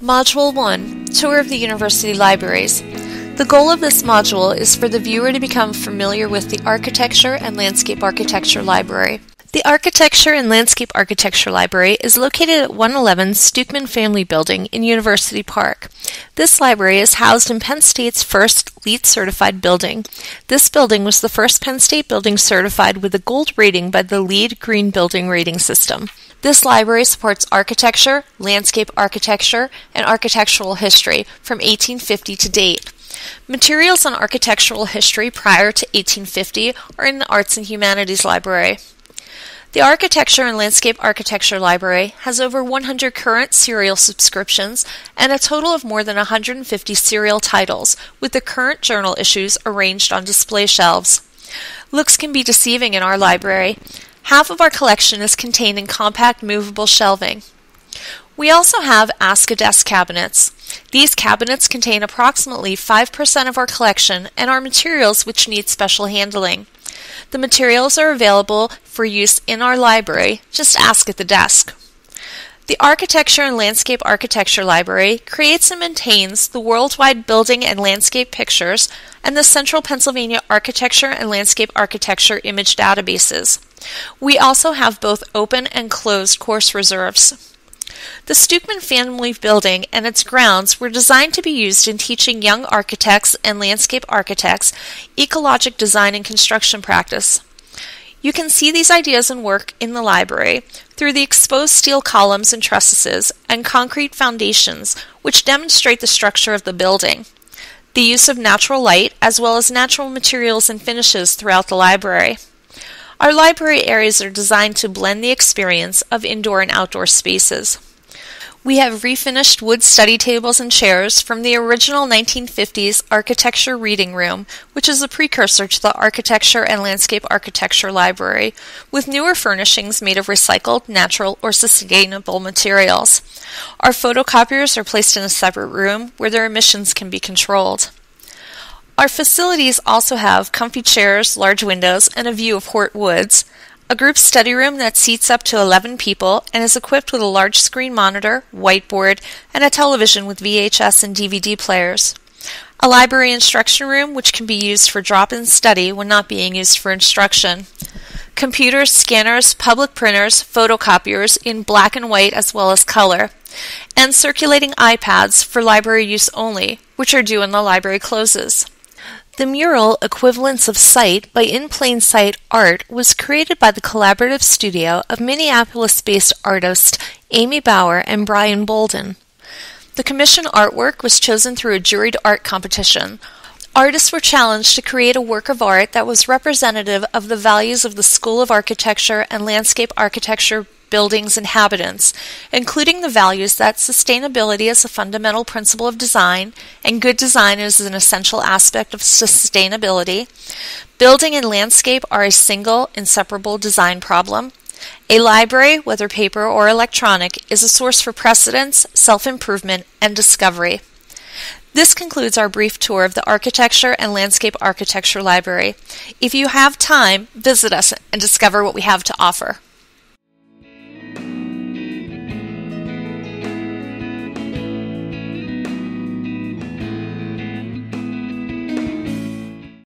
Module 1, Tour of the University Libraries. The goal of this module is for the viewer to become familiar with the Architecture and Landscape Architecture Library. The Architecture and Landscape Architecture Library is located at 111 Stukeman Family Building in University Park. This library is housed in Penn State's first LEED certified building. This building was the first Penn State building certified with a gold rating by the LEED Green Building Rating System. This library supports architecture, landscape architecture, and architectural history from 1850 to date. Materials on architectural history prior to 1850 are in the Arts and Humanities Library. The Architecture and Landscape Architecture Library has over 100 current serial subscriptions and a total of more than 150 serial titles, with the current journal issues arranged on display shelves. Looks can be deceiving in our library. Half of our collection is contained in compact movable shelving. We also have Ask-A-Desk cabinets. These cabinets contain approximately 5% of our collection and are materials which need special handling. The materials are available for use in our library. Just ask at the desk. The Architecture and Landscape Architecture Library creates and maintains the worldwide building and landscape pictures and the Central Pennsylvania Architecture and Landscape Architecture image databases. We also have both open and closed course reserves. The Stukeman Family Building and its grounds were designed to be used in teaching young architects and landscape architects ecologic design and construction practice. You can see these ideas and work in the library through the exposed steel columns and trusses and concrete foundations which demonstrate the structure of the building, the use of natural light as well as natural materials and finishes throughout the library. Our library areas are designed to blend the experience of indoor and outdoor spaces. We have refinished wood study tables and chairs from the original 1950s Architecture Reading Room, which is a precursor to the Architecture and Landscape Architecture Library, with newer furnishings made of recycled, natural, or sustainable materials. Our photocopiers are placed in a separate room where their emissions can be controlled. Our facilities also have comfy chairs, large windows, and a view of Hort Woods, a group study room that seats up to 11 people and is equipped with a large screen monitor, whiteboard, and a television with VHS and DVD players. A library instruction room which can be used for drop-in study when not being used for instruction. Computers, scanners, public printers, photocopiers in black and white as well as color, and circulating iPads for library use only, which are due when the library closes. The mural Equivalence of Sight by In Plain Sight Art was created by the collaborative studio of Minneapolis-based artists Amy Bauer and Brian Bolden. The commissioned artwork was chosen through a juried art competition. Artists were challenged to create a work of art that was representative of the values of the School of Architecture and Landscape Architecture building's inhabitants, including the values that sustainability is a fundamental principle of design and good design is an essential aspect of sustainability, building and landscape are a single, inseparable design problem, a library, whether paper or electronic, is a source for precedence, self-improvement, and discovery. This concludes our brief tour of the Architecture and Landscape Architecture Library. If you have time, visit us and discover what we have to offer.